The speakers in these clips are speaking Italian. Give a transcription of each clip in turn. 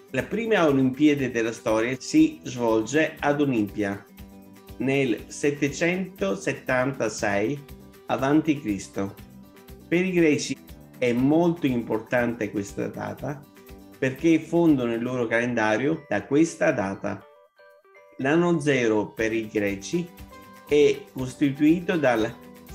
La prima Olimpiade della storia si svolge ad Olimpia nel 776 a.C. Per i greci è molto importante questa data perché fondano il loro calendario da questa data. L'anno zero per i greci è costituito dal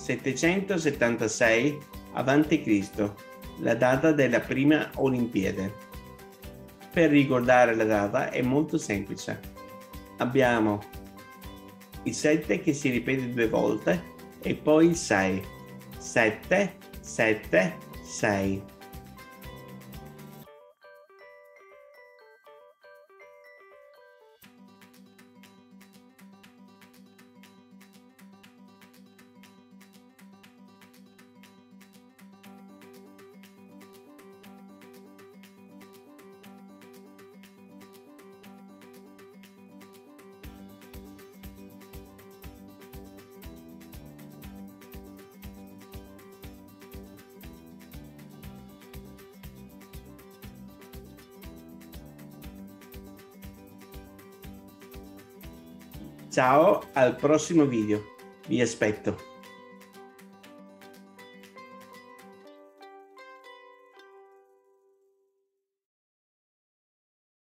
776 a.C., la data della prima Olimpiade. Per ricordare la data è molto semplice. Abbiamo il 7 che si ripete 2 volte e poi il 6. 7, 7, 6. Ciao, al prossimo video. Vi aspetto.